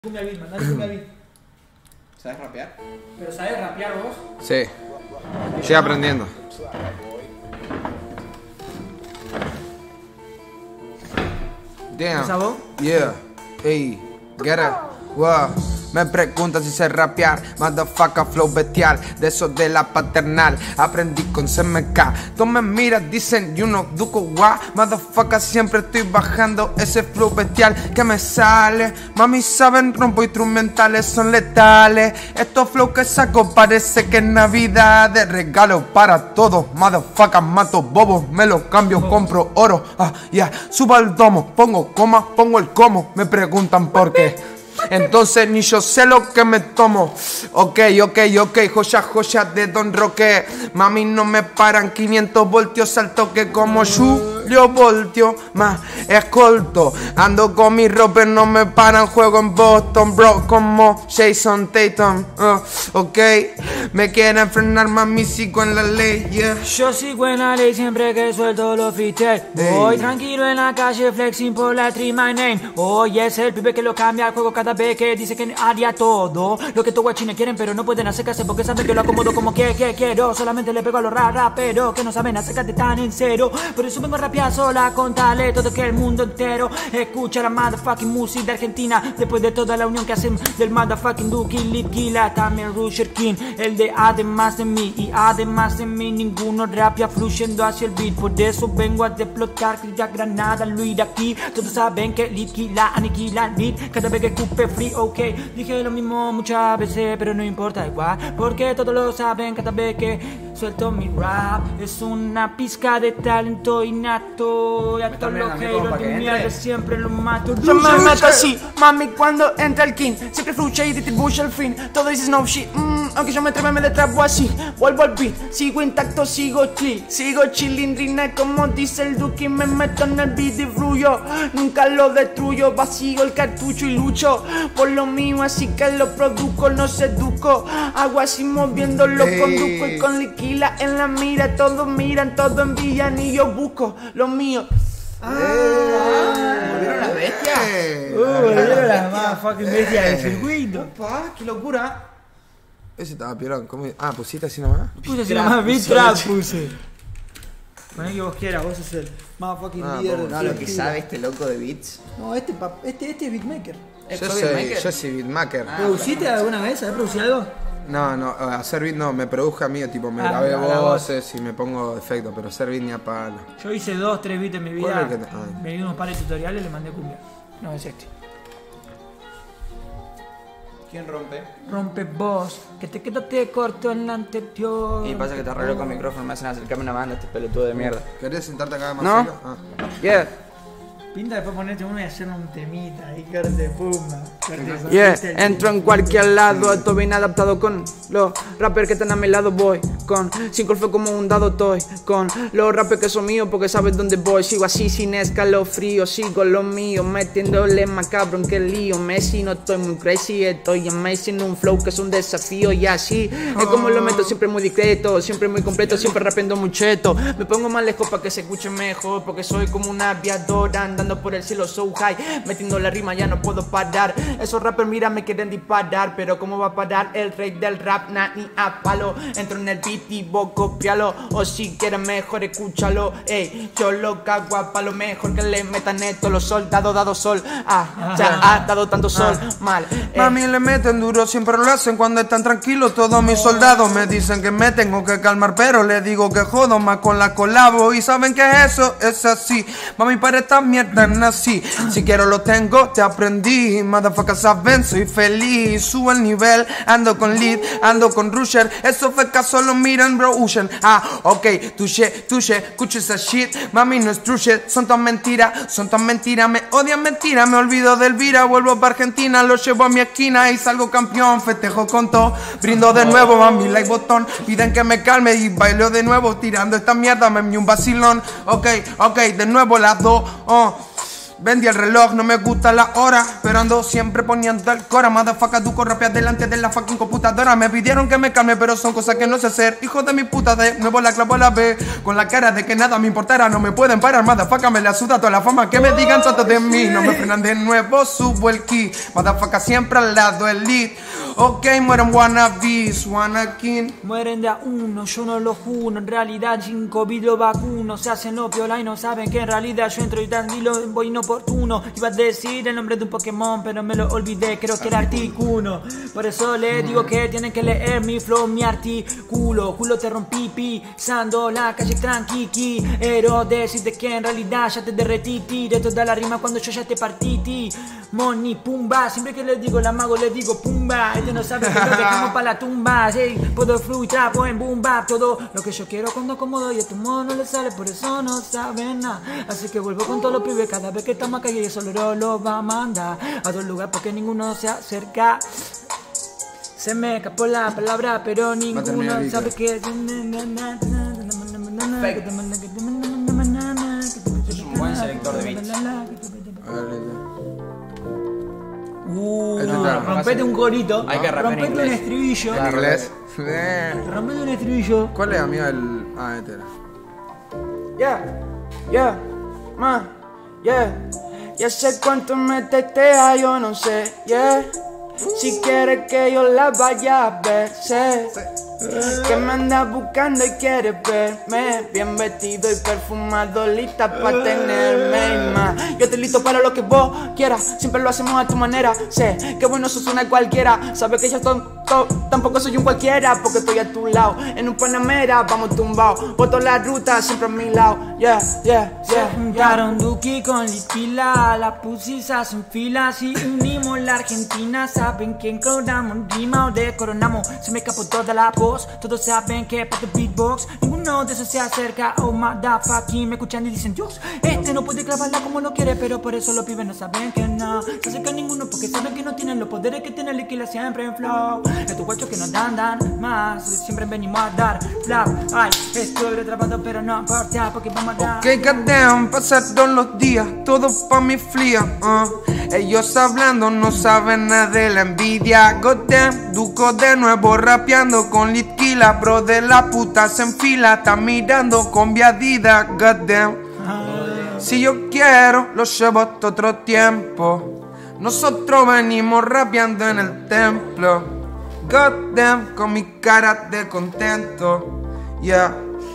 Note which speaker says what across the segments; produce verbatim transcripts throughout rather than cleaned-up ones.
Speaker 1: Cumbia beat, mandale cumbia beat.
Speaker 2: ¿Sabes rapear?
Speaker 1: ¿Pero sabes rapear vos?
Speaker 3: Sí. Estoy aprendiendo. Damn.
Speaker 1: ¿Esa voz?
Speaker 3: Yeah. Ey. Get it. Wow. Me preguntan si sé rapear, motherfucker flow bestial, de eso de la paternal, aprendí con C M K. Tú me miras, dicen, you know, duco guau, motherfucker siempre estoy bajando ese flow bestial que me sale. Mami saben, rompo instrumentales, son letales. Estos flow que saco parece que es Navidad, de regalo para todos, motherfucker mato bobos, me lo cambio, compro oro, ah, ya, yeah. Subo al domo, pongo coma, pongo el como, me preguntan por qué. Entonces ni yo sé lo que me tomo. Ok, ok, ok, joya, joya de Don Roque. Mami no me paran, quinientos voltios al toque como Julio Voltio. Más escolto, ando con mi ropa, no me paran. Juego en Boston, bro, como Jason Tatum. uh, Ok, me quieren frenar, mami, sigo en la ley, yeah.
Speaker 1: Yo sigo en la ley siempre que suelto los freestyle. Voy tranquilo en la calle, flexing por la tree, my name. Hoy es el pibe que lo cambia el juego cada vez que dice que haría todo lo que todos guachines quieren, pero no pueden acercarse porque saben que lo acomodo como que, que quiero. Solamente le pego a los raperos que no saben acércate tan en cero. Por eso vengo a rapear sola a contarle todo que el mundo entero escucha la motherfucking música de Argentina. Después de toda la unión que hacen del motherfucking Duki, Litquila, también Rusher King, el de además de mí y además de mí ninguno rapea fluyendo hacia el beat. Por eso vengo a desplotar ya Granada, Luis de aquí. Todos saben que Litquila aniquila el beat cada vez que escupe free, ok. Dije lo mismo muchas veces, pero no importa igual, porque todos lo saben cada vez que suelto mi rap. Es una pizca de talento innato. Y a todos los haters de mierda siempre lo mato.
Speaker 4: Yo me meto así, mami, cuando entra el king. Siempre fluye y distribuye al fin. Todo dices no shit, mm, aunque yo me trebe me detrabo así. Vuelvo al beat, sigo intacto, sigo chill. Sigo chilindrina como dice el Duki. Me meto en el beat y fluyo, nunca lo destruyo. Vacío el cartucho y lucho por lo mío, así que lo produzco, no seduco. Hago así moviéndolo, hey. Conduzco y con liquila en la mira. Todos miran, todos envían y yo busco lo mío.
Speaker 2: Ah, ¿volvieron las bestias?
Speaker 1: Uh, volvieron las más fucking bestias del circuito.
Speaker 2: Opa, qué locura.
Speaker 3: Ese estaba piorón. ¿Cómo? Ah, pusiste así nomás.
Speaker 1: Puse así nomás, beat trap puse. Poné que vos quieras, vos sos el más fucking
Speaker 3: Ah,
Speaker 1: líder.
Speaker 3: vos,
Speaker 2: No, lo que sabe este loco de beats.
Speaker 1: No, este, pap- este, este es beatmaker.
Speaker 3: Yo soy, yo soy beatmaker.
Speaker 2: Ah.
Speaker 1: ¿Produciste alguna vez? ¿Sabés producir algo?
Speaker 3: No, no, hacer beat no, me produje a mí, tipo me
Speaker 1: Ah,
Speaker 3: grabé
Speaker 1: la
Speaker 3: voces y me pongo efectos, pero hacer beat ni a palo.
Speaker 1: Yo hice dos, tres beats en mi
Speaker 3: ¿Cuál
Speaker 1: vida.
Speaker 3: es el que te- ah.
Speaker 1: Me di unos pares de tutoriales y le mandé cumbia. No, es este.
Speaker 2: ¿Quién rompe?
Speaker 1: Rompe vos, que te quedaste corto en la anterior.
Speaker 5: Y pasa que te arreglo con el micrófono, me hacen acercarme una banda, este pelotudo de mierda.
Speaker 3: ¿Querés sentarte acá más
Speaker 5: ¿No?
Speaker 3: cerca? Ah.
Speaker 5: Yeah,
Speaker 1: Pinta después ponerte uno y hacerle un temita ahí, corte de puma.
Speaker 5: yeah, entro en cualquier lado, estoy bien adaptado con los rappers que están a mi lado, voy con cinco fue como un dado, estoy con los rappers que son míos porque sabes dónde voy, sigo así sin escalofrío, sigo lo mío, metiéndole más cabrón que el lío, Messi, no estoy muy crazy, estoy amazing, un flow que es un desafío y así, es como lo meto siempre muy discreto, siempre muy completo, siempre rapeando muy cheto, me pongo más lejos para que se escuche mejor, porque soy como un aviador andando por el cielo so high, metiendo la rima ya no puedo parar, esos rappers mira me quieren disparar, pero cómo va a parar el rey del rap, na ni a palo, entro en el beat y vos copialo, o si quieres mejor escúchalo, ey, yo lo cago a palo, mejor que le metan esto los soldados dado sol, ah, ya ha dado tanto sol, mal, ey.
Speaker 3: Mami le meten duro, siempre lo hacen cuando están tranquilos. Todos mis soldados me dicen que me tengo que calmar, pero le digo que jodo más con la colabo. Y saben que eso es así, mami para esta mierda nací. Si quiero lo tengo, te aprendí. Motherfucker saben, soy feliz. Subo el nivel, ando con lead, ando con rusher. Eso fue caso, lo miran, bro, Ushen. Ah, ok, touché, touché, escucho esa shit. Mami no es true shit, son tan mentiras, son tan mentiras. Me odian mentira, me olvido del vira. Vuelvo para Argentina, lo llevo a mi esquina y salgo campeón. Festejo con todo, brindo de nuevo, mami, like botón. Piden que me calme y bailo de nuevo. Tirando esta mierda, me un vacilón. Ok, ok, de nuevo las dos, oh. Vendí el reloj, no me gusta la hora, pero ando siempre poniendo el cora. Motherfucker, tú corrapeas delante de la fucking computadora. Me pidieron que me calme, pero son cosas que no sé hacer. Hijo de mi puta, de nuevo la clavo a la B. Con la cara de que nada me importara, no me pueden parar. Motherfucker, me la suda toda la fama que me digan tanto de mí. No me frenan de nuevo, subo el key. Motherfucker, siempre al lado elite. Ok, mueren wannabes, wannakin.
Speaker 1: Mueren de a uno, yo no lo juro. En realidad sin COVID lo vacuno. Se hacen lo piola y no saben que en realidad yo entro y tranquilo voy inoportuno. Iba a decir el nombre de un Pokémon, pero me lo olvidé, creo que era Articuno. Por eso les digo que tienen que leer mi flow, mi artículo. Culo te rompí pisando la calle tranqui. Ero decirte que en realidad ya te derretí. De toda la rima cuando yo ya te partí. Moni, pumba, siempre que les digo la mago les digo pumba. Este no sabe que lo dejamos pa' la tumba. Sí, puedo fluir, trapo en bumba. Todo lo que yo quiero cuando acomodo y a tu modo no le sale, por eso no saben nada. Así que vuelvo con todos los pibes cada vez que estamos acá y eso lo, lo va a mandar a otro lugar porque ninguno se acerca. Se me escapó la palabra, pero ninguno sabe que...
Speaker 2: Es un buen selector de beats.
Speaker 1: Uh,
Speaker 3: Este está.
Speaker 1: rompete un corito,
Speaker 2: Hay que rapear en
Speaker 1: rompete un
Speaker 2: inglés.
Speaker 1: estribillo,
Speaker 3: ¿En inglés? Eh.
Speaker 1: rompete un estribillo.
Speaker 3: ¿Cuál es, amigo? El... Ah, este era.
Speaker 5: Yeah, yeah, ma, yeah. Ya sé cuánto me testea, yo no sé, yeah. Si quieres que yo la vaya a ver, sé que me andas buscando y quieres verme bien vestido y perfumado, lista para tenerme y más. Yo estoy listo para lo que vos quieras, siempre lo hacemos a tu manera. Sé que bueno, eso suena a cualquiera. Sabes que yo tonto, tampoco soy un cualquiera, porque estoy a tu lado. En un Panamera vamos tumbados, voto la ruta siempre a mi lado. Yeah, yeah,
Speaker 1: Se
Speaker 5: yeah,
Speaker 1: juntaron Duki con Litquila, las pusis hacen filas y unimos la Argentina. Saben quién coronamos, rima o descoronamos. Se me escapó toda la voz, todos saben que para el beatbox ninguno de esos se acerca. Oh motherfucking, me escuchan y dicen Dios, este no puede clavarla como lo quiere, pero por eso los pibes no saben que no se acerca ninguno, porque saben que no tienen los poderes que tiene Litquila siempre en flow. Estos guachos que nos dan, dan más, siempre venimos a dar flap. Ay, estoy retrapando pero no importa, porque vamos a dar.
Speaker 3: Ok, goddamn, pasaron los días, todo pa' mi fría, uh. Ellos hablando no saben nada de la envidia. Goddamn, Duco de nuevo rapeando con Litquila. Bro de la puta se enfila, está mirando con viadida. Goddamn, si yo quiero lo llevo hasta otro tiempo. Nosotros venimos rapeando en el templo. Goddamn, con mi cara de contento. Yeah.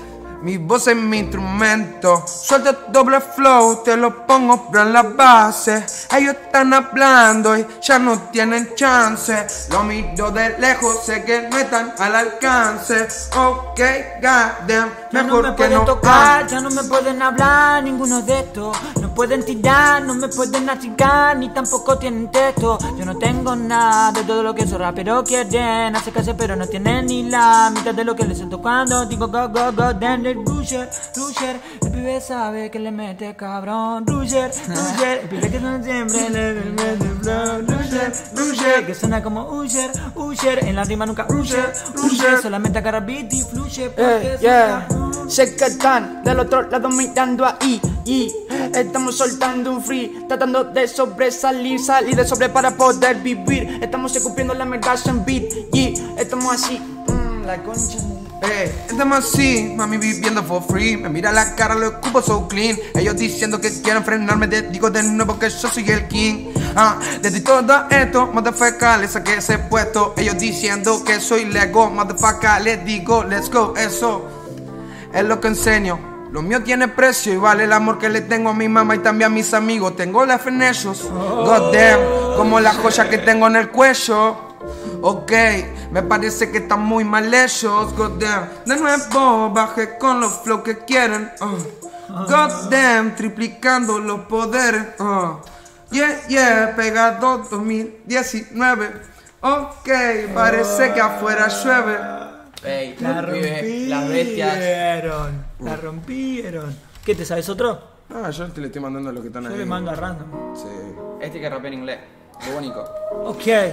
Speaker 3: Mi voz es mi instrumento. Suelta doble flow, te lo pongo en la base. Ellos están hablando y ya no tienen chance. Lo miro de lejos, sé que no están al alcance. Ok, goddamn,
Speaker 1: Ya no
Speaker 3: mejor
Speaker 1: me
Speaker 3: que
Speaker 1: pueden
Speaker 3: no.
Speaker 1: tocar, ya no me pueden hablar, ninguno de estos. No pueden tirar, no me pueden achicar, ni tampoco tienen texto. Yo no tengo nada de todo lo que esos raperos quieren acercarse, pero no tienen ni la mitad de lo que les siento cuando digo go, go, go, then el Rusher, Rusher. El pibe sabe que le mete cabrón, Rusher, Rusher. El pibe que son siempre le mete flow, Rusher, Rusher. Que suena como Usher, Usher. En la rima nunca Rusher, Rusher. Solamente agarra beat y fluye porque
Speaker 5: Eh, yeah.
Speaker 1: suena.
Speaker 5: Sé que están del otro lado mirando ahí y estamos soltando un free, tratando de sobresalir, salir de sobre para poder vivir. Estamos escupiendo la mierda en beat y estamos así, mm, la concha.
Speaker 3: Eh, estamos así, mami viviendo for free. Me mira la cara, lo escupo so clean. Ellos diciendo que quieren frenarme, te digo de nuevo que yo soy el king. Ah, desde todo esto, motherfucker, le saqué ese puesto. Ellos diciendo que soy Lego, motherfucker, les digo, let's go, eso es lo que enseño. Lo mío tiene precio y vale el amor que le tengo a mi mamá y también a mis amigos. Tengo la fe en ellos, goddamn, como la joya que tengo en el cuello. Ok, me parece que están muy mal hechos, goddamn. De nuevo bajé con los flow que quieren, uh. Goddamn, triplicando los poderes, uh. Yeah, yeah, pegado dos mil diecinueve. Ok, parece que afuera llueve.
Speaker 2: Ey,
Speaker 1: La
Speaker 2: pibe, las bestias.
Speaker 1: rompieron, la rompieron. ¿Qué, te sabes otro?
Speaker 3: Ah, yo te le estoy mandando lo que están ahí.
Speaker 1: Yo le mando a random.
Speaker 3: Sí.
Speaker 2: Este que rapea en inglés. Lo único.
Speaker 1: Ok.
Speaker 3: Yeah,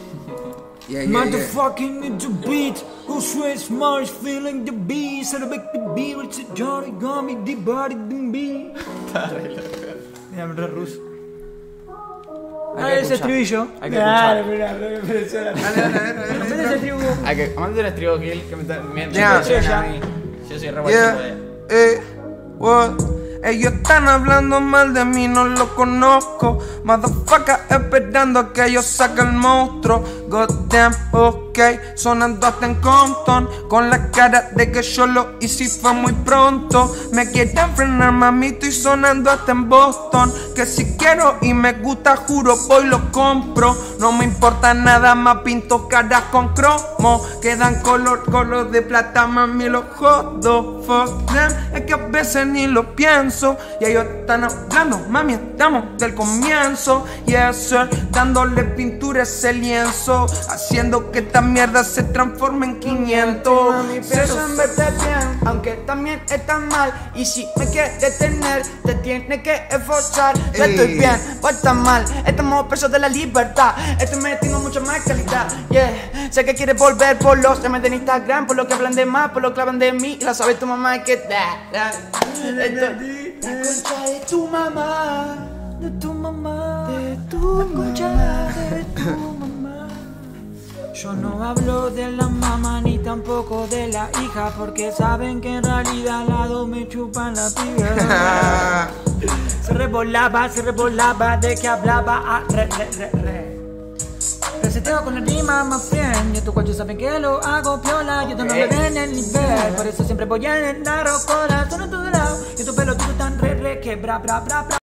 Speaker 3: yeah, yeah.
Speaker 1: Motherfucking into beat. Who sweats Mars feeling the beat. Celebrate the beat. It's a Johnny Gummy. The body the beat. Mira, re ruso.
Speaker 2: Hay
Speaker 1: Ah,
Speaker 2: que
Speaker 1: ese
Speaker 2: escuchar.
Speaker 1: estribillo.
Speaker 2: Hay que
Speaker 1: Claro,
Speaker 2: escuchar.
Speaker 1: mirá, me pareció la-
Speaker 3: Dale, dale, dale, dale.
Speaker 1: Repete ese estribillo.
Speaker 2: Hay que. Mande un estribo Gil que me está. Me, me
Speaker 3: Ya.
Speaker 2: impresiona
Speaker 1: Ya.
Speaker 2: a mí. Yo soy re
Speaker 3: Yeah,
Speaker 2: guachito de.
Speaker 3: eh, what? Ellos están hablando mal de mí, no lo conozco. Motherfucker esperando a que yo saque el monstruo. Goddamn, ok, sonando hasta en Compton. Con la cara de que yo lo hice y fue muy pronto. Me quieren frenar, mami, estoy sonando hasta en Boston. Que si quiero y me gusta, juro, voy lo compro. No me importa nada más, pinto caras con cromo. Quedan color, color de plata, mami, los jodo. Fuck them, es que a veces ni lo pienso. Y ellos están hablando, mami, estamos del comienzo. Yes, sir, dándole pintura a ese lienzo. Haciendo que esta mierda se transforme en quinientos.
Speaker 4: Mami, pienso en verte bien, aunque también estás mal. Y si me quieres tener, te tienes que esforzar. Yo
Speaker 3: Ey.
Speaker 4: estoy bien, vos estás mal. Estamos presos de la libertad. Estoy metiendo mucha más calidad. Yeah, sé que quieres volver por los temas de Instagram, por lo que hablan de más, por lo que hablan de mí. Y la sabe tu mamá que da, da. Esto- La concha de tu mamá,
Speaker 1: De tu mamá,
Speaker 4: de tu
Speaker 1: concha de tu mamá. Yo no hablo de la mamá ni tampoco de la hija, porque saben que en realidad al lado me chupan la piba. Se revolaba, se revolaba, de que hablaba, ah, re, re, re, re. Reseteo con la rima más bien. Y estos guachos saben que lo hago piola. Yo no me ven en el nivel, por eso siempre voy en la rocola. Son en todo lado, y estos pelotudos tan re, re, que bra, bra, bra, bra.